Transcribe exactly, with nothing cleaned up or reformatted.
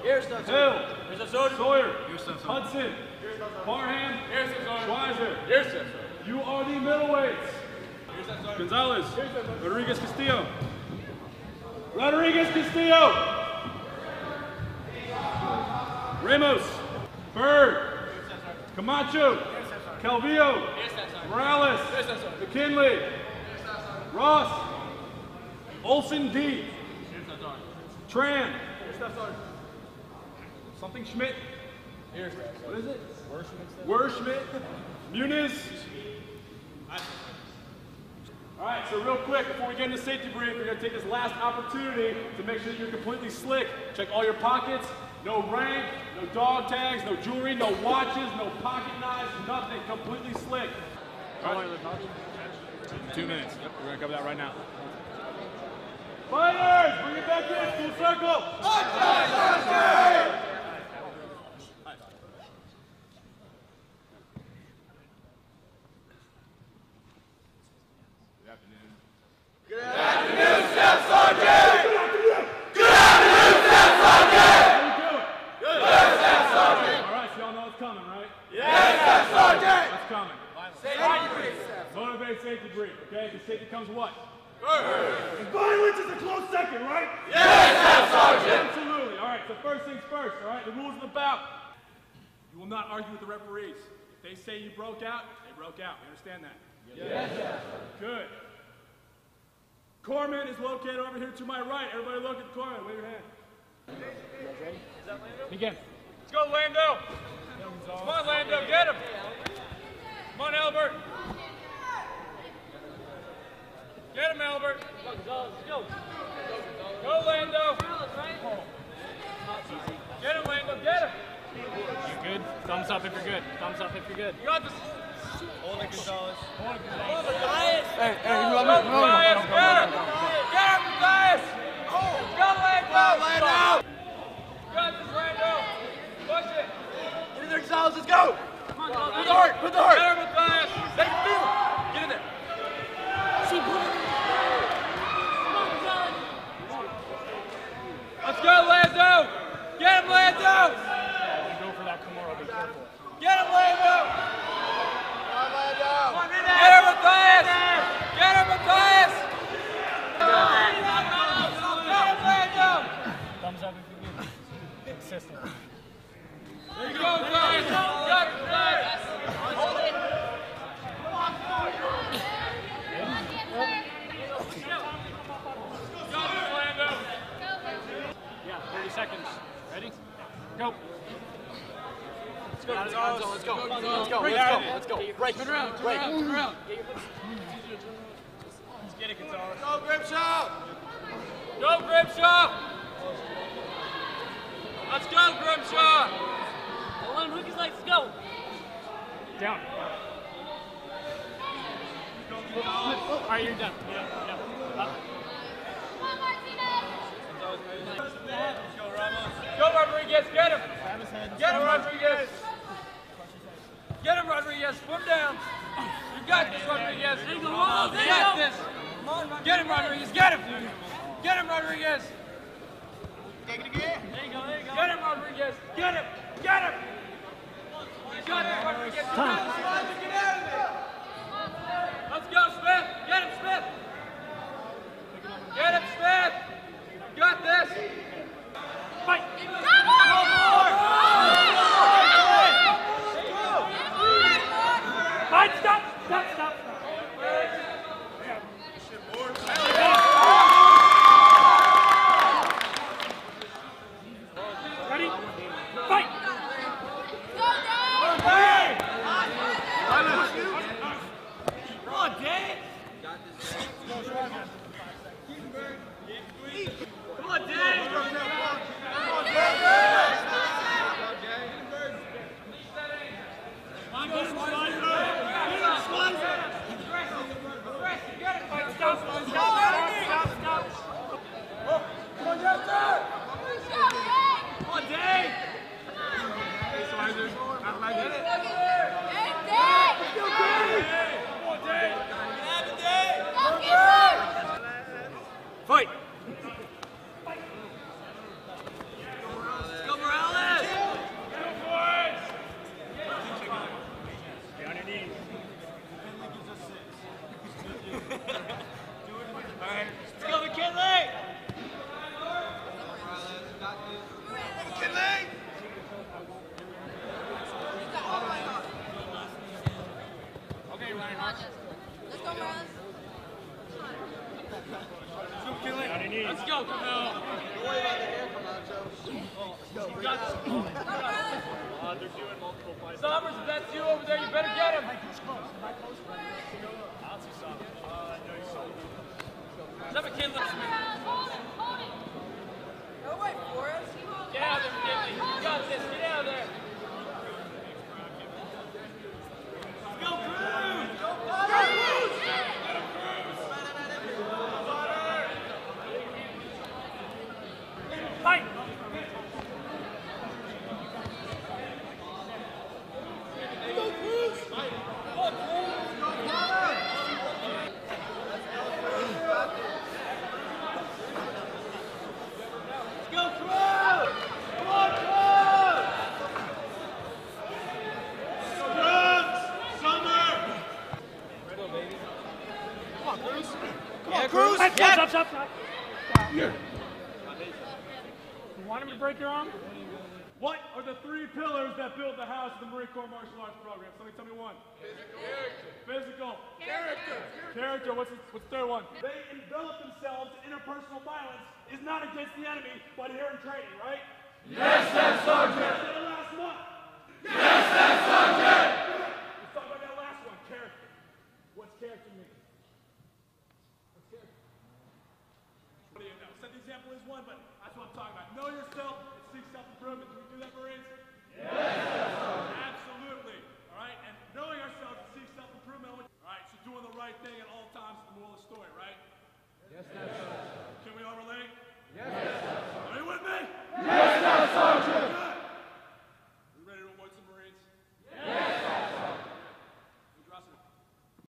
Hill, Sawyer, Hudson, Parham, Schweizer. You are the middleweights. Gonzalez, Rodriguez Castillo. Rodriguez Castillo. Ramos, Bird, Camacho, Calvillo, Morales, McKinley, Ross, Olsen D, Tran, something Schmidt, what is it? Werschmidt, Muniz. All right, so real quick, before we get into safety brief, we're gonna take this last opportunity to make sure that you're completely slick. Check all your pockets, no rank, no dog tags, no jewelry, no watches, no pocket knives, nothing, completely slick. All right. Two minutes, yep, we're gonna cover that right now. Fighters, bring it back in, full circle. Good afternoon, Staff Sergeant! Good afternoon, Staff Sergeant! How you doing? Good, Staff Sergeant! All right, so y'all know it's coming, right? Yes, Staff Sergeant! What's coming? Safety brief. Motivate safety brief, okay? Because safety comes what? First. And violence is a close second, right? Yes, Staff Sergeant! Absolutely. All right, so first things first, all right? The rules of the bout. You will not argue with the referees. If they say you broke out, they broke out. You understand that? Yes, Staff. Good. Corpsman is located over here to my right. Everybody look at the corpsman. Wave your hand. You guys ready? Is that Lando? Begin. Let's go, Lando. Come on, Lando, get him. Come on, Albert. Get him, Albert. Let's go. Go, Lando. Get him, Lando, get him. You good? Thumbs up if you're good. Thumbs up if you're good. You got this. Hold it, Gonzalez. Hold it, Go, Gonzalez. Matthias. Hey, hey, you Go, love me. Matthias, get him. Get him, Matthias. Go, Lando. Lando! You got this, Lando. Push it. Get in there, Gonzalez, let's go! Come on, go, Put the heart, put the heart! Get him, Matthias. They can feel it! Get in there! Let's go, Lando. Get him, Lando. You go for that Kimura, be careful. Get him, Lando. Come on, Lando! Get him, Matthias. Get him, Matthias. Get him, Lando. Thumbs up if you're good. Consistent. There you go, Matthias. Got it, Matthias. Hold it. Got it, Lando. Yeah, thirty seconds. Ready? Go. Let's go, Gonzalez, let's go, let's go, let's go, let's go, break, Turn around, turn break. around, turn around. Let's get it, Gonzalez. Go, Grimshaw! Go, Grimshaw. Let's go, Grimshaw. Hold on, hook his legs, go! Down. All right, you're done. Yeah, yeah. Up. Go, Rodriguez, get him. Get him, Rodriguez. Get him, Rodriguez. Put him down. You got this, Rodriguez. You got this. Get him, Rodriguez. Get him. Get him, Rodriguez. Take it again. There you go, there you go. Get him, Rodriguez. Get him. Get him. You got it, Rodriguez. Get out of there. Let's go, Smith. Get him, Smith. Get him, Smith. You got this. Fight. Fight, stop, stop, stop. Ready? Fight. Come on, Dave! Come on, Dave! Come on, Dave! Stop, stop, stop, stop. Come on, Justin! Come on, Dave! Not like it. Come on, Dave! Fight! Let's go, Let's go, Camille. Don't worry about the air commandos. You got this. Uh, they're doing multiple fights. Sommers, if that's you over there, you better get him. I don't see Sommers. Uh, no, you saw him. Is that McKinley? Go away, Forrest. Get out of there, McKinley. You got this. Get out of there. Let's go, Cruz! Go, Cruz! Fight! Go, Cruz! Fight! Go, Cruz! Go, Cruz! Cruz! Stop, stop, stop, stop. You want him to break your arm? What are the three pillars that build the house of the Marine Corps martial arts program? Somebody tell me one. Physical. Physical. Character. Character. What's the, what's the third one? They envelop themselves in interpersonal violence is not against the enemy, but here in training, right? Yes, that's Sergeant. That's the last one. Yes, that's Sergeant. Let's talk about that last one. Character. What's character mean? What's character? What do you know? Set the example is one, but that's what I'm talking about. Know yourself. Seek self-improvement. Can we do that, Marines? Yes, sir. Absolutely. All right, and knowing ourselves and seek self-improvement. All right, so doing the right thing at all times is the moral of the story, right? Yes, sir.